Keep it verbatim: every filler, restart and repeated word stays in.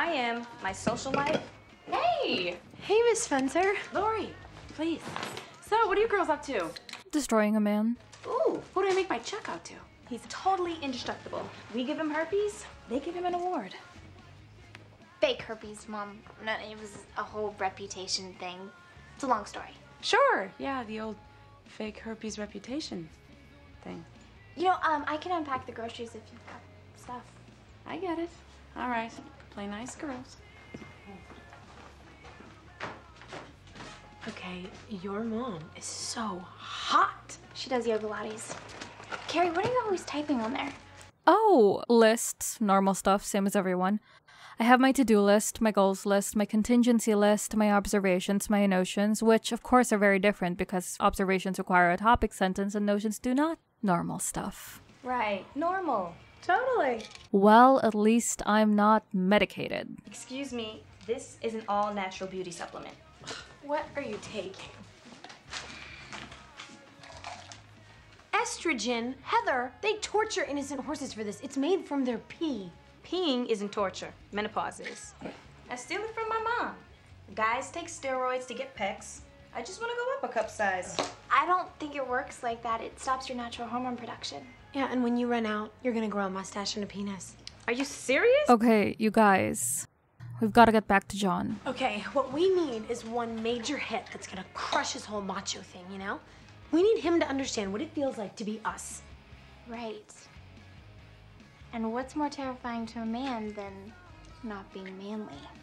I am, my social life. Hey! Hey, Miss Spencer. Lori, please. So, what are you girls up to? Destroying a man. Ooh, who do I make my check out to? He's totally indestructible. We give him herpes, they give him an award. Fake herpes, Mom. No, it was a whole reputation thing. It's a long story. Sure, yeah, the old fake herpes reputation thing. You know, um, I can unpack the groceries if you've got stuff. I get it. All right, play nice girls. Okay, your mom is so hot. She does yoga Pilates. Carrie, what are you always typing on there? Oh, lists. Normal stuff, same as everyone. I have my to-do list, my goals list, my contingency list, my observations, my notions, which of course are very different because observations require a topic sentence and notions do not. Normal stuff. Right, normal. Totally. Well, at least I'm not medicated. Excuse me, this is an all-natural beauty supplement. What are you taking? Estrogen? Heather, they torture innocent horses for this. It's made from their pee. Peeing isn't torture. Menopause is. I steal it from my mom. Guys take steroids to get pecs. I just want to go up a cup size. I don't think it works like that. It stops your natural hormone production. Yeah, and when you run out, you're gonna grow a mustache and a penis. Are you serious? Okay, you guys. We've got to get back to John. Okay, what we need is one major hit that's gonna crush his whole macho thing, you know? We need him to understand what it feels like to be us. Right. And what's more terrifying to a man than not being manly?